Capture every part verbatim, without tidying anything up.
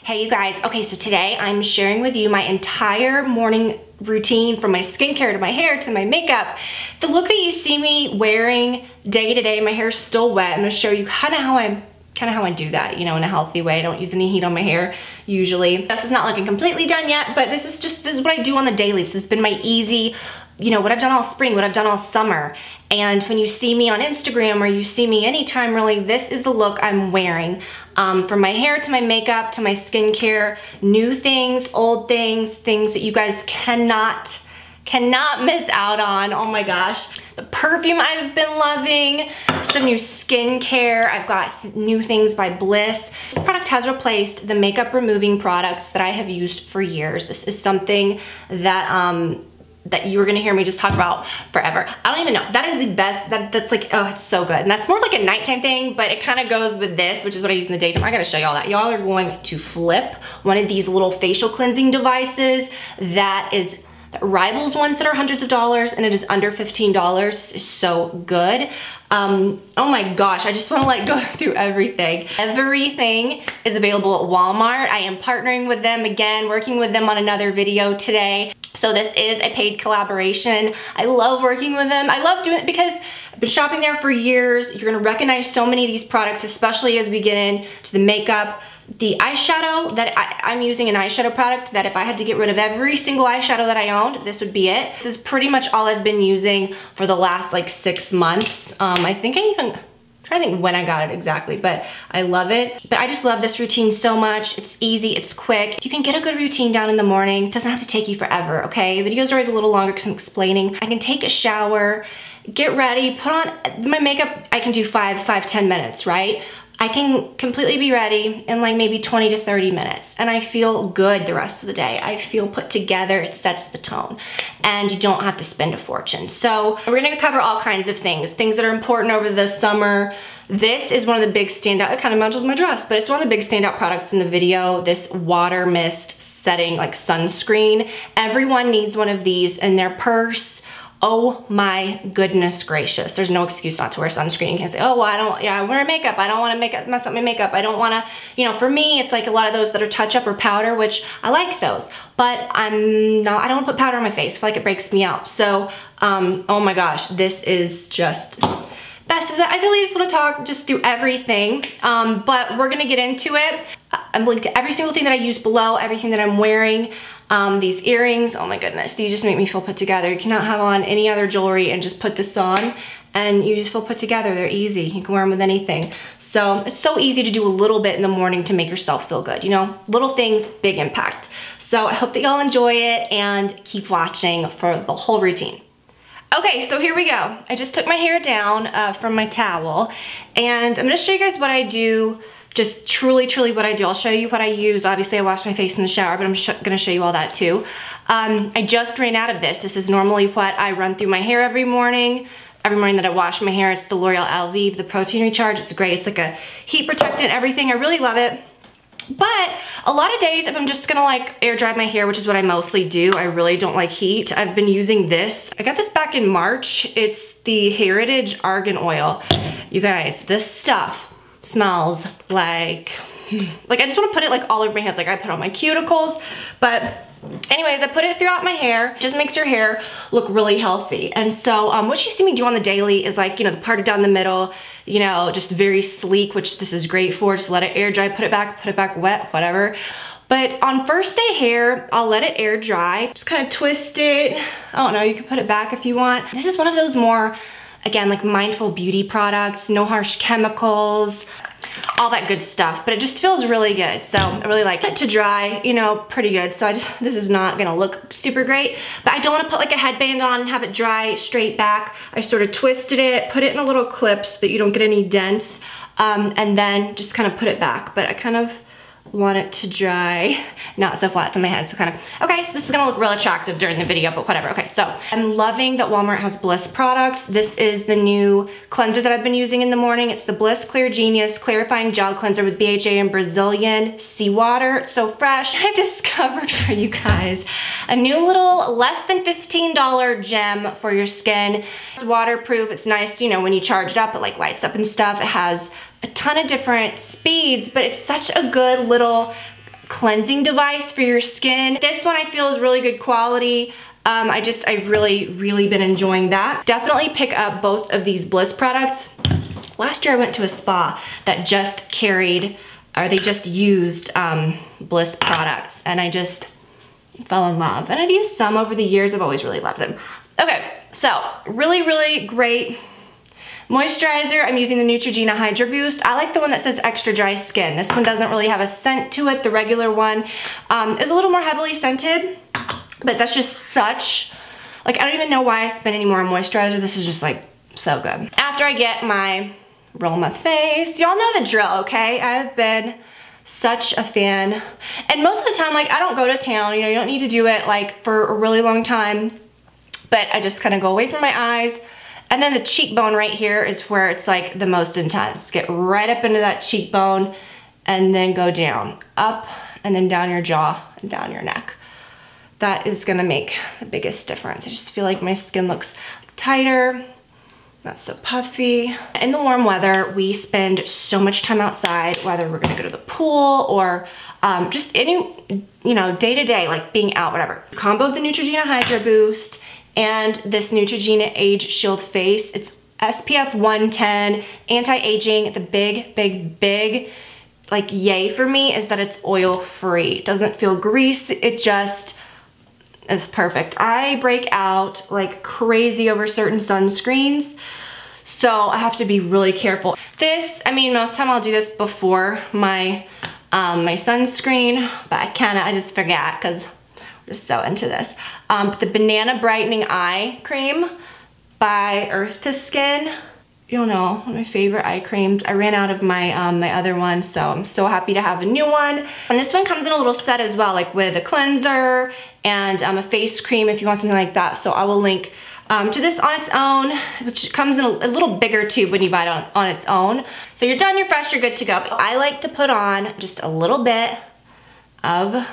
Hey you guys, okay, so today I'm sharing with you my entire morning routine from my skincare to my hair to my makeup. The look that you see me wearing day to day, my hair is still wet. I'm gonna show you kind of how I'm kind of how I do that, you know, in a healthy way. I don't use any heat on my hair usually. This is not looking completely done yet, but this is just, this is what I do on the daily. This has been my easy, you know, what I've done all spring, what I've done all summer. And when you see me on Instagram or you see me anytime really, this is the look I'm wearing. Um, from my hair to my makeup to my skincare, new things, old things, things that you guys cannot, cannot miss out on. Oh my gosh. The perfume I've been loving, some new skincare. I've got new things by Bliss. This product has replaced the makeup removing products that I have used for years. This is something that, um, that you were gonna hear me just talk about forever. I don't even know. That is the best. That, that's like, oh, it's so good. And that's more like a nighttime thing, but it kind of goes with this, which is what I use in the daytime. I gotta show y'all that. Y'all are going to flip one of these little facial cleansing devices that is that rivals ones that are hundreds of dollars, and it is under fifteen dollars. It's so good. Um, oh my gosh, I just wanna like go through everything. Everything is available at Walmart. I am partnering with them again, working with them on another video today. So this is a paid collaboration. I love working with them. I love doing it because I've been shopping there for years. You're gonna recognize so many of these products, especially as we get into the makeup. The eyeshadow that I, I'm using an eyeshadow product that if I had to get rid of every single eyeshadow that I owned, this would be it. This is pretty much all I've been using for the last like six months. Um, I think I even, I'm trying to think when I got it exactly, but I love it. But I just love this routine so much. It's easy, it's quick. You can get a good routine down in the morning. It doesn't have to take you forever, okay? The videos are always a little longer because I'm explaining. I can take a shower, get ready, put on my makeup. I can do five, five, ten minutes, right? I can completely be ready in like maybe twenty to thirty minutes, and I feel good the rest of the day. I feel put together, it sets the tone, and you don't have to spend a fortune. So we're gonna cover all kinds of things, things that are important over the summer. This is one of the big standout, it kind of matches my dress, but it's one of the big standout products in the video, this water mist setting like sunscreen. Everyone needs one of these in their purse. Oh my goodness gracious. There's no excuse not to wear sunscreen. You can't say, oh, well, I don't, yeah, I wear makeup. I don't want to make it, mess up my makeup. I don't want to, you know, for me, it's like a lot of those that are touch up or powder, which I like those, but I'm not, I don't want to put powder on my face. I feel like it breaks me out. So, um, oh my gosh, this is just best of that. I really just want to talk just through everything, um, but we're going to get into it. I'm linked to every single thing that I use below, everything that I'm wearing. Um, these earrings, oh my goodness, these just make me feel put together. You cannot have on any other jewelry and just put this on and you just feel put together. They're easy. You can wear them with anything. So it's so easy to do a little bit in the morning to make yourself feel good. You know, little things, big impact. So I hope that y'all enjoy it and keep watching for the whole routine. Okay, so here we go. I just took my hair down uh, from my towel, and I'm gonna show you guys what I do. Just truly, truly what I do. I'll show you what I use. Obviously, I wash my face in the shower, but I'm sh gonna show you all that too. Um, I just ran out of this. This is normally what I run through my hair every morning. Every morning that I wash my hair, it's the L'Oreal Elvive, the Protein Recharge. It's great. It's like a heat protectant, everything. I really love it. But a lot of days, if I'm just gonna like air dry my hair, which is what I mostly do, I really don't like heat. I've been using this. I got this back in March. It's the Heritage Argan Oil. You guys, this stuff smells like, like I just want to put it like all over my hands. Like I put it on my cuticles, but anyways, I put it throughout my hair. It just makes your hair look really healthy. And so um, what you see me do on the daily is like, you know, the part down the middle, you know, just very sleek, which this is great for. Just let it air dry, put it back, put it back wet, whatever. But on first day hair, I'll let it air dry. Just kind of twist it. I don't know, you can put it back if you want. This is one of those more, again, like mindful beauty products, no harsh chemicals, all that good stuff, but it just feels really good. So I really like it to dry, you know, pretty good. So I just, this is not gonna look super great, but I don't wanna put like a headband on and have it dry straight back. I sort of twisted it, put it in a little clip so that you don't get any dents, um, and then just kind of put it back. But I kind of want it to dry, not so flat to my head, so kind of, okay, so this is gonna look real attractive during the video, but whatever. Okay, so I'm loving that Walmart has Bliss products. This is the new cleanser that I've been using in the morning. It's the Bliss Clear Genius Clarifying Gel Cleanser with B H A and Brazilian seawater. It's so fresh. I discovered for you guys a new little less than fifteen dollar gem for your skin. It's waterproof, it's nice, you know, when you charge it up, it like lights up and stuff. It has a ton of different speeds, but it's such a good little cleansing device for your skin. This one I feel is really good quality. Um, I just, I've really, really been enjoying that. Definitely pick up both of these Bliss products. Last year I went to a spa that just carried, or they just used um, Bliss products, and I just fell in love. And I've used some over the years. I've always really loved them. Okay, so really, really great moisturizer. I'm using the Neutrogena Hydro Boost. I like the one that says extra dry skin. This one doesn't really have a scent to it. The regular one um, is a little more heavily scented, but that's just such, like, I don't even know why I spend any more on moisturizer. This is just like so good. After I get my roll my face, y'all know the drill, okay? I've been such a fan. And most of the time, like, I don't go to town, you know, you don't need to do it like for a really long time, but I just kind of go away from my eyes. And then the cheekbone right here is where it's like the most intense. Get right up into that cheekbone and then go down, up and then down your jaw and down your neck. That is gonna make the biggest difference. I just feel like my skin looks tighter, not so puffy. In the warm weather, we spend so much time outside, whether we're gonna go to the pool or um, just any, you know, day to day, like being out, whatever. Combo of the Neutrogena Hydro Boost and this Neutrogena Age Shield Face. It's S P F one ten, anti-aging. The big, big, big, like, yay for me is that it's oil-free. It doesn't feel grease. It just is perfect. I break out like crazy over certain sunscreens, so I have to be really careful. This, I mean, most time I'll do this before my um, my sunscreen, but I kinda, I just forget because just so into this. Um, the Banana Brightening Eye Cream by Earth to Skin. You don't know, one of my favorite eye creams. I ran out of my um, my other one, so I'm so happy to have a new one. And this one comes in a little set as well, like with a cleanser and um, a face cream if you want something like that. So I will link um, to this on its own, which comes in a, a little bigger tube when you buy it on, on its own. So you're done, you're fresh, you're good to go. But I like to put on just a little bit of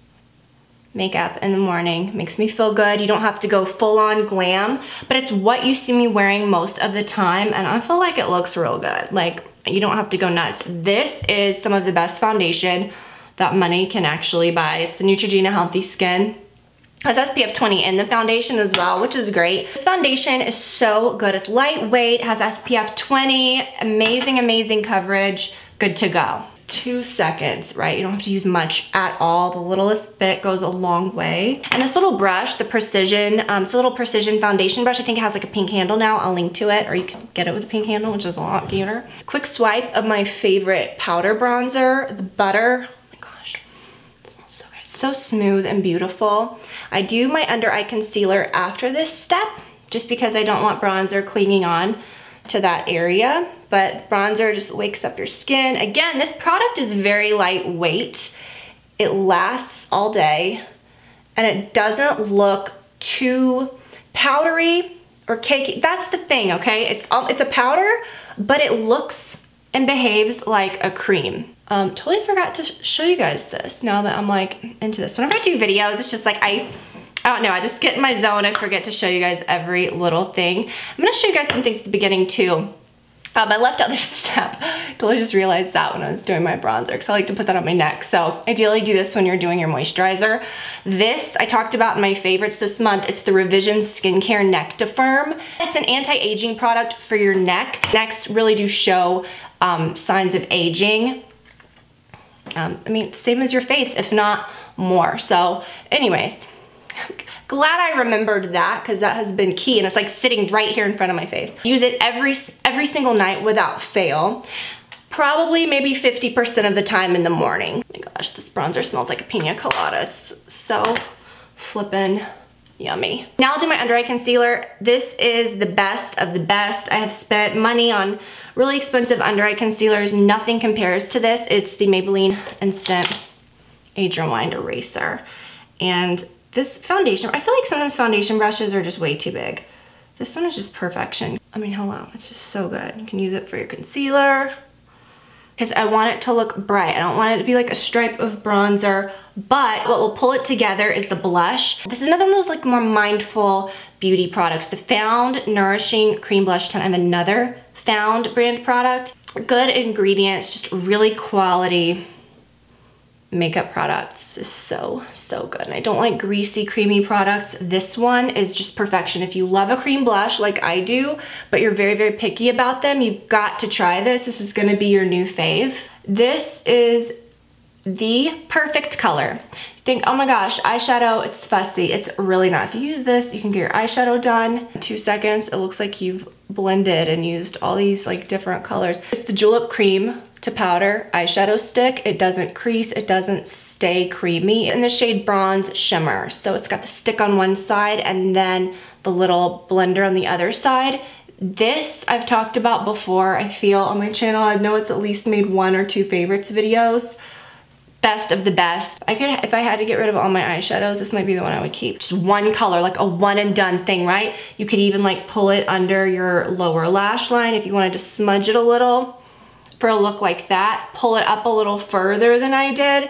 makeup in the morning. Makes me feel good. You don't have to go full on glam, but it's what you see me wearing most of the time, and I feel like it looks real good. Like, you don't have to go nuts. This is some of the best foundation that money can actually buy. It's the Neutrogena Healthy Skin. It has S P F twenty in the foundation as well, which is great. This foundation is so good. It's lightweight, has S P F twenty, amazing, amazing coverage, good to go. Two seconds, right? You don't have to use much at all. The littlest bit goes a long way. And this little brush, the Precision, um, it's a little Precision foundation brush. I think it has like a pink handle now. I'll link to it, or you can get it with a pink handle, which is a lot cuter. Quick swipe of my favorite powder bronzer, the Butter. Oh my gosh, it smells so good. It's so smooth and beautiful. I do my under eye concealer after this step, just because I don't want bronzer clinging on to that area, but bronzer just wakes up your skin. Again, this product is very lightweight. It lasts all day, and it doesn't look too powdery or cakey. That's the thing, okay? It's um, it's a powder, but it looks and behaves like a cream. Um, totally forgot to show you guys this now that I'm like into this. Whenever I do videos, it's just like I I don't know, I just get in my zone. I forget to show you guys every little thing. I'm gonna show you guys some things at the beginning too. Um, I left out this step. I totally just realized that when I was doing my bronzer, because I like to put that on my neck. So ideally do this when you're doing your moisturizer. This, I talked about in my favorites this month. It's the Revision Skincare Neck Defirm. It's an anti-aging product for your neck. Necks really do show um, signs of aging. Um, I mean, same as your face, if not more. So anyways, glad I remembered that, because that has been key, and it's like sitting right here in front of my face. Use it every every single night without fail. Probably maybe fifty percent of the time in the morning. Oh my gosh, this bronzer smells like a pina colada. It's so flippin' yummy. Now I'll do my under eye concealer. This is the best of the best. I have spent money on really expensive under eye concealers. Nothing compares to this. It's the Maybelline Instant Age Rewind Eraser. And this foundation, I feel like sometimes foundation brushes are just way too big. This one is just perfection. I mean, hello, it's just so good. You can use it for your concealer, because I want it to look bright. I don't want it to be like a stripe of bronzer, but what will pull it together is the blush. This is another one of those like more mindful beauty products. The Found Nourishing Cream Blush Tint. I have another Found brand product. Good ingredients, just really quality makeup products is so, so good. And I don't like greasy, creamy products. This one is just perfection. If you love a cream blush like I do, but you're very, very picky about them, you've got to try this. This is gonna be your new fave. This is the perfect color. You think, oh my gosh, eyeshadow, it's fussy. It's really not. If you use this, you can get your eyeshadow done in two seconds. It looks like you've blended and used all these like different colors. It's the Julep Cream to Powder eyeshadow stick. It doesn't crease, it doesn't stay creamy. In the shade Bronze Shimmer. So it's got the stick on one side and then the little blender on the other side. This I've talked about before, I feel, on my channel. I know it's at least made one or two favorites videos. Best of the best. I could, if I had to get rid of all my eyeshadows, this might be the one I would keep. Just one color, like a one and done thing, right? You could even like pull it under your lower lash line if you wanted to smudge it a little for a look like that. Pull it up a little further than I did.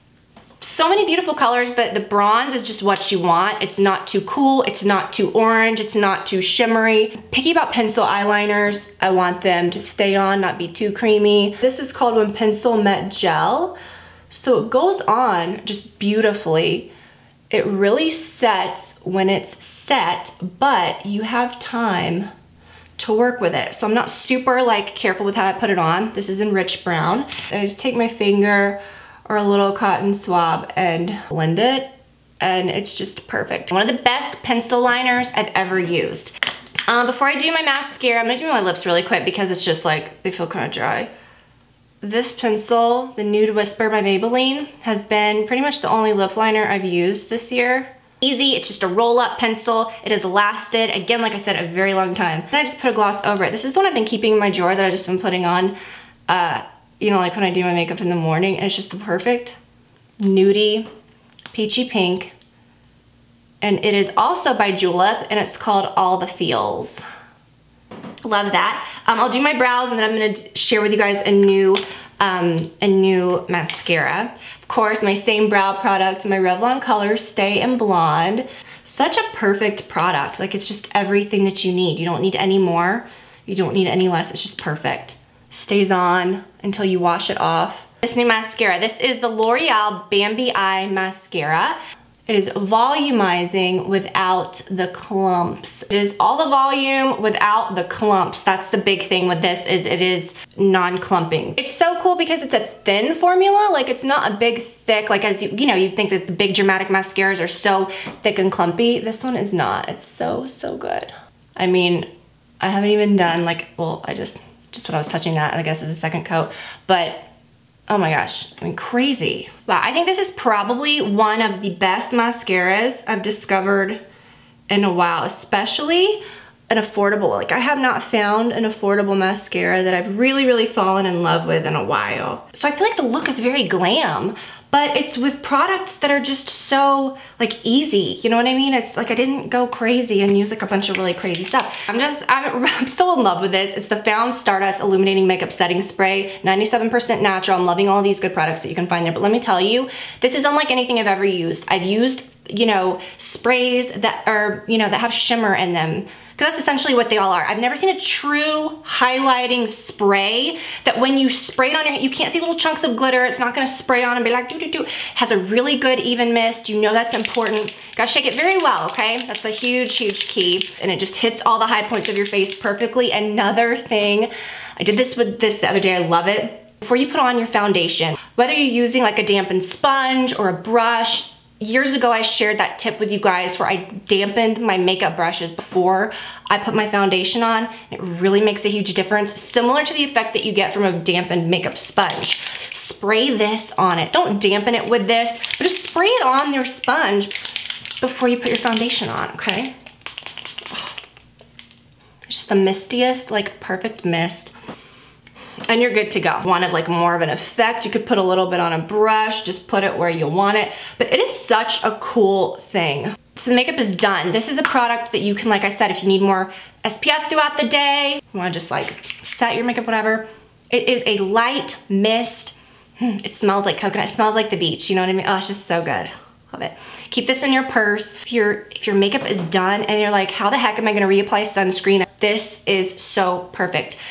So many beautiful colors, but the bronze is just what you want. It's not too cool, it's not too orange, it's not too shimmery. Picky about pencil eyeliners. I want them to stay on, not be too creamy. This is called When Pencil Met Gel. So it goes on just beautifully. It really sets when it's set, but you have time to work with it. So I'm not super like careful with how I put it on. This is in Rich Brown. And I just take my finger or a little cotton swab and blend it, and it's just perfect. One of the best pencil liners I've ever used. Um, before I do my mascara, I'm gonna do my lips really quick because it's just like, they feel kind of dry. This pencil, the Nude Whisper by Maybelline, has been pretty much the only lip liner I've used this year. Easy, it's just a roll-up pencil. It has lasted, again, like I said, a very long time. And I just put a gloss over it. This is the one I've been keeping in my drawer that I've just been putting on, uh, you know, like when I do my makeup in the morning, and it's just the perfect nudie, peachy pink. And it is also by Julep, and it's called All the Feels. Love that. Um, I'll do my brows and then I'm gonna share with you guys a new, um, a new mascara. Of course, my same brow product, my Revlon Color Stay in Blonde. Such a perfect product. Like, it's just everything that you need. You don't need any more. You don't need any less. It's just perfect. Stays on until you wash it off. This new mascara, this is the L'Oreal Bambi Eye Mascara. It is volumizing without the clumps. It is all the volume without the clumps. That's the big thing with this, is it is non-clumping. It's so cool because it's a thin formula. Like, it's not a big thick, like as you, you know, you'd think that the big dramatic mascaras are so thick and clumpy. This one is not. It's so, so good. I mean, I haven't even done like, well, I just, just when I was touching that, I guess is a second coat, but oh my gosh, I mean, crazy. Wow, I think this is probably one of the best mascaras I've discovered in a while, especially an affordable. Like, I have not found an affordable mascara that I've really, really fallen in love with in a while. So I feel like the look is very glam, but it's with products that are just so like easy, you know what I mean? It's like I didn't go crazy and use like a bunch of really crazy stuff. I'm just, I'm, I'm so in love with this. It's the Found Stardust Illuminating Makeup Setting Spray, ninety-seven percent natural. I'm loving all these good products that you can find there, but let me tell you, this is unlike anything I've ever used. I've used, you know, sprays that are, you know, that have shimmer in them. Because that's essentially what they all are. I've never seen a true highlighting spray that when you spray it on your, you can't see little chunks of glitter. It's not gonna spray on and be like, do, do, do. It has a really good even mist. You know that's important. Gotta shake it very well, okay? That's a huge, huge key. And it just hits all the high points of your face perfectly. Another thing, I did this with this the other day, I love it. Before you put on your foundation, whether you're using like a dampened sponge or a brush, years ago, I shared that tip with you guys where I dampened my makeup brushes before I put my foundation on. It really makes a huge difference, similar to the effect that you get from a dampened makeup sponge. Spray this on it. Don't dampen it with this, but just spray it on your sponge before you put your foundation on, okay? Oh, it's just the mistiest, like perfect mist. And you're good to go. Wanted like more of an effect, you could put a little bit on a brush, just put it where you want it. But it is such a cool thing. So the makeup is done. This is a product that you can, like I said, if you need more S P F throughout the day, you wanna just like set your makeup, whatever. It is a light mist. It smells like coconut, it smells like the beach, you know what I mean? Oh, it's just so good. Love it. Keep this in your purse. If your if your makeup is done and you're like, how the heck am I gonna reapply sunscreen? This is so perfect.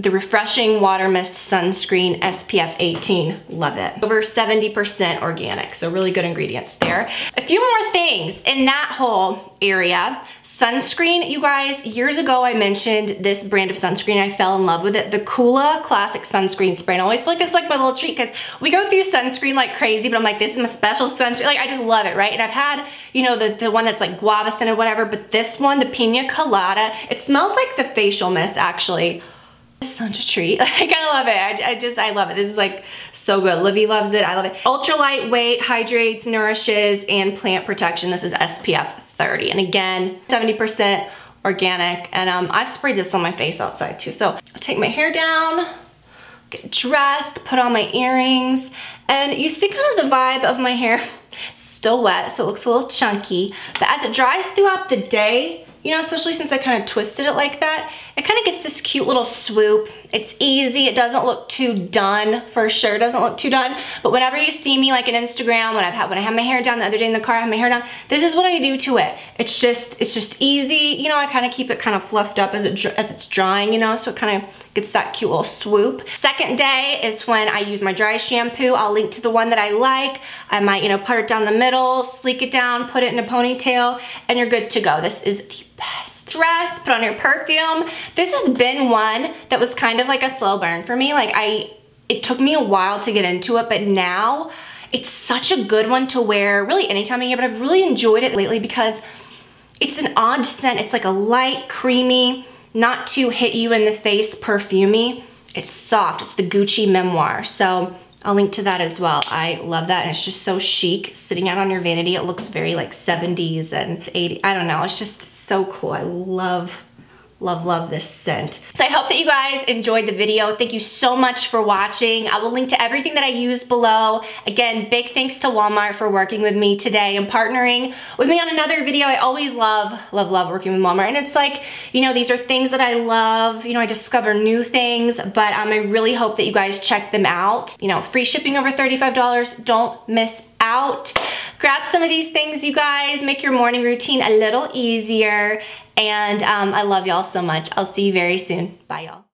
the Refreshing Water Mist Sunscreen S P F eighteen. Love it. Over seventy percent organic, so really good ingredients there. A few more things in that whole area. Sunscreen, you guys, years ago I mentioned this brand of sunscreen. I fell in love with it. The Coola Classic Sunscreen Spray. And I always feel like it's like my little treat because we go through sunscreen like crazy, but I'm like, this is my special sunscreen. Like, I just love it, right? And I've had, you know, the, the one that's like guava scented, whatever, but this one, the Pina Colada, it smells like the facial mist, actually. It's such a treat. Like, I love it. I, I just, I love it. This is like so good. Livy loves it. I love it. Ultra lightweight, hydrates, nourishes, and plant protection. This is S P F thirty. And again, seventy percent organic. And um, I've sprayed this on my face outside too. So I'll take my hair down, get dressed, put on my earrings, and you see kind of the vibe of my hair. It's still wet, so it looks a little chunky. But as it dries throughout the day, you know, especially since I kind of twisted it like that, it kind of gets this cute little swoop. It's easy. It doesn't look too done, for sure. It doesn't look too done. But whenever you see me, like in Instagram, when I've had, when I had my hair down the other day in the car, I had my hair down, this is what I do to it. It's just, it's just easy. You know, I kind of keep it kind of fluffed up as it as it's drying, you know, so it kind of gets that cute little swoop. Second day is when I use my dry shampoo. I'll link to the one that I like. I might, you know, put it down the middle, sleek it down, put it in a ponytail, and you're good to go. This is the best. Dress, put on your perfume. This has been one that was kind of like a slow burn for me. Like I, it took me a while to get into it, but now it's such a good one to wear really any time of year, but I've really enjoyed it lately because it's an odd scent. It's like a light, creamy, not too hit you in the face perfumey. It's soft. It's the Gucci Memoir. So I'll link to that as well. I love that, and it's just so chic sitting out on your vanity. It looks very like seventies and eighties. I don't know, it's just so cool. I love, love, love this scent. So I hope that you guys enjoyed the video. Thank you so much for watching. I will link to everything that I use below. Again, big thanks to Walmart for working with me today and partnering with me on another video. I always love, love, love working with Walmart. And it's like, you know, these are things that I love. You know, I discover new things, but um, I really hope that you guys check them out. You know, free shipping over thirty-five dollars. Don't miss out. Grab some of these things, you guys. Make your morning routine a little easier. And um, I love y'all so much. I'll see you very soon. Bye, y'all.